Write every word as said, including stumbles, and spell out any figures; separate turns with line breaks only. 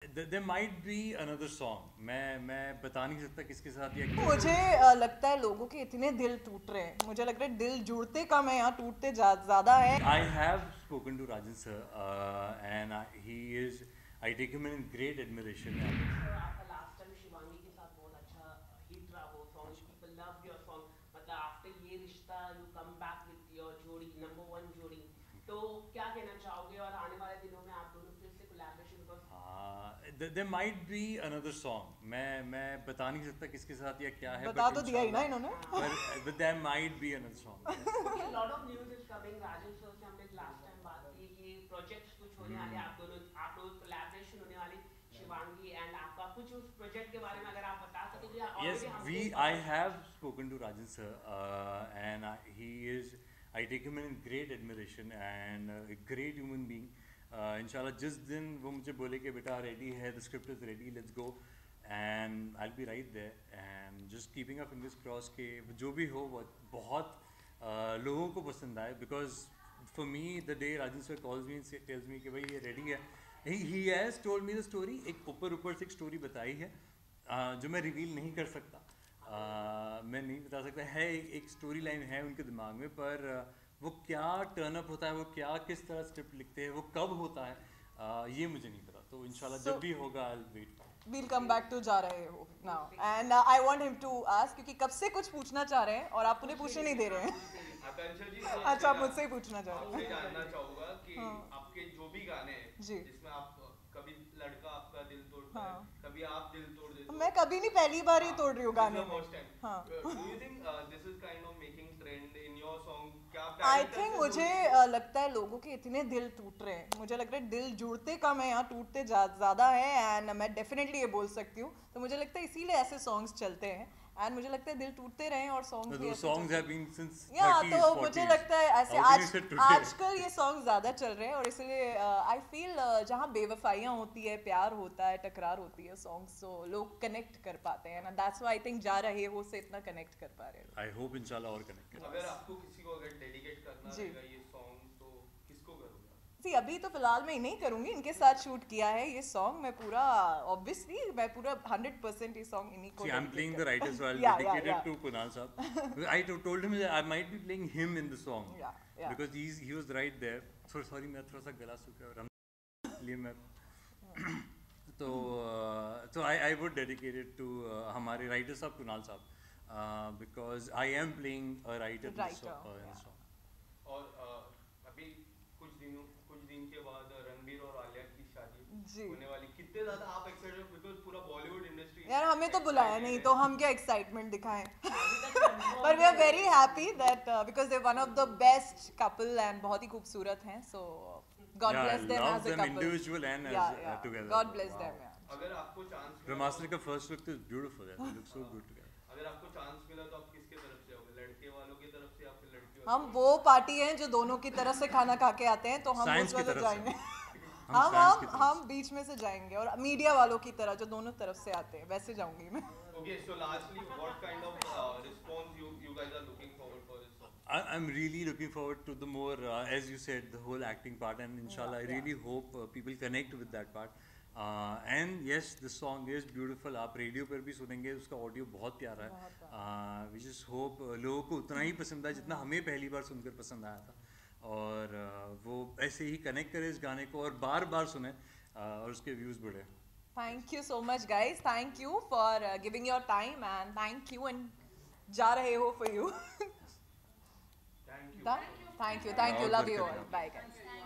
there might be another song. मैं मैं बता नहीं सकता किसके साथ या क्या।
मुझे uh, लगता है लोगों के इतने दिल टूट रहे हैं, मुझे लग रहा है दिल जुड़ते कम है यहाँ, टूटते ज़्यादा है।
I have spoken to Rajan sir uh, and I, he is I take him in great admiration.
आपका लास्ट टाइम शिवांगी के साथ बहुत अच्छा हिट रहा वो song, people love your song, मतलब after Yeh Rishta you come back with your jodi, number one jodi, तो क्या कहना चाहोगे और आने वाले दिनों में आप दोनों फिर से collaboration?
Because there might be another song. मैं मैं बता नहीं सकता किसके साथ या क्या है,
बता तो दिया ही ना इन्होंने।
पर but there might be another song.
Okay, a lot of news is coming. Rajan sir से हमने लास्ट टाइम बात की कि प्रोजेक्ट्स कुछ होने वाले, आप दोनों आप लोग कोलैबोरेशन होने वाली, शिवांगी एंड आपका कुछ उस प्रोजेक्ट के बारे में अगर आप बता सकें तो।
Yes, we I have spoken to Rajan sir uh, and I, he is I take him in great admiration and uh, a great human being. इंशाल्लाह जिस दिन वो मुझे बोले कि बेटा रेडी है, the script is ready, let's go, and I will be right there and just keeping a fingers cross के जो भी हो वो बहुत uh, लोगों को पसंद आए। Because for me the day Rajan sir calls me and tells me कि भाई ये रेडी है, he has told me the story, एक ऊपर ऊपर से एक स्टोरी बताई है uh, जो मैं रिवील नहीं कर सकता, uh, मैं नहीं बता सकता है, एक स्टोरी लाइन है उनके दिमाग में, पर uh, वो क्या टर्न अप होता है, वो क्या किस तरह स्क्रिप्ट लिखते हैं, वो कब होता है, आ, ये मुझे नहीं पता। तो इंशाल्लाह so, जब भी होगा I will wait.
We'll come back to जा रहे हो now and uh, I want him to ask क्योंकि कब से कुछ पूछना चाह रहे हैं और आप उन्हें पूछने नहीं दे रहे हैं।
आकांक्षा जी
अच्छा, मुझसे ही पूछना चाह रहे हैं।
आपसे जानना चाहूँगा कि
हाँ।
आपके जो भी गाने हैं जिसमें आप कभी लड़का आपका दिल तोड़ता है, कभी आप दिल तोड़ देते हो।
मैं कभी नहीं, पहली बार ही तोड़ रही हूँ गाने में।
हाँ। Do you think uh, this is kind of making trend in your song? क्या
आई थिंक मुझे uh, लगता है लोगों के इतने दिल टूट रहे हैं, मुझे लग रहा है दिल जुड़ते कम है यहाँ, टूटते ज़्यादा है, एंड मैं डेफिनेटली ये बोल सकती हूँ। तो मुझे लगता है इसीलिए ऐसे सॉन्ग्स चलते हैं एंड मुझे लगता है दिल टूटते रहे और सॉन्ग्स भी ऐसे
songs have been since
या
thirties,
तो
forties.
मुझे लगता है ऐसे आज आजकल ये सॉन्ग ज़्यादा चल रहे हैं और इसलिए आई फील जहाँ बेवफाइयाँ होती है, प्यार होता है, टकरार होती है, सॉन्ग्स तो लोग कनेक्ट कर पाते हैं ना, दैट्स व्हाई आई थिंक जा रहे हो से इतना कनेक्ट कर पा रहे हैं।
आई होप इंशाल्लाह और कनेक्ट करें।
अगर आपको किसी को अगर डेडिकेट करना रहेगा ये सॉन्ग तो किसको करोगे?
जी अभी तो फिलहाल मैं नहीं करूंगी, इनके साथ शूट किया है ये सॉन्ग, मैं पूरा ऑब्वियसली मैं पूरा हंड्रेड परसेंट ये सॉन्ग इन्हीं को।
See, I'm playing the writer, so I'll
yeah,
dedicate
yeah,
it to Kunal Saab. I to- told him that I might be playing him in the song
Yeah, yeah.
because he's he was right there. So sorry, मैं थोड़ा सा गला सूखा है और हम लिए मैं तो uh, so I I would dedicate it to uh, हमारे writer साहब कुणाल साहब uh, because I am playing a writer in the
Writer,
song. Uh, in the
yeah.
song.
और uh, अभी कुछ दिनों कुछ दिन के बाद रणबीर और आलिया की शादी होने वाली, कितने ज्यादा आप एक्साइटेड हो? बिकॉज़ पूरा बॉलीवुड इंडस्ट्री
यार हमें तो बुलाया नहीं तो हम क्या एक्साइटमेंट दिखाएं पर we are very happy that because they one of the best couple and बहुत ही खूबसूरत हैं, so God
Yeah,
bless them
love
as a
them
couple
individual and as
yeah,
uh,
yeah.
together.
God bless
Wow.
them, yeah.
अगर आपको chance
Brahmastra का first look is beautiful. Yeah. They look so good together.
अगर आपको chance मिला तो आप किसके तरफ से होगे? लड़के वालों की तरफ से या फिर लड़की वालों?
हम वो पार्टी हैं जो दोनों की तरफ से खाना खा के आते हैं, तो हम
Science
उस
की
वजह
तरफ से।
जाएंगे
हम
हम
science की
हम
तरफ
हम बीच में से जाएंगे और मीडिया वालों की तरह जो दोनों तरफ से आते हैं वैसे जाऊंगी मैं।
Okay, so lastly, what kind of uh, response you you guys are looking forward for this song?
I, I'm really looking forward to the more, uh, as you said, the whole acting part, and inshallah,
Yeah,
I really hope uh, people connect with that part. Uh, and yes, the song is beautiful. आप radio पर भी सुनेंगे, उसका audio बहुत प्यारा है. Uh, we just hope uh, लोगों को उतना ही पसंद आए जितना हमें पहली बार सुनकर पसंद आया था, और uh, वो ऐसे ही कनेक्ट करें इस गाने को और बार बार सुने uh, और उसके व्यूज़ बढ़े.
Thank you so much guys, thank you for uh, giving your time and thank you and जा रहे हो for you.
Thank you.
Done? Thank you, thank you,
और
love you
बरकत
all. Bye guys.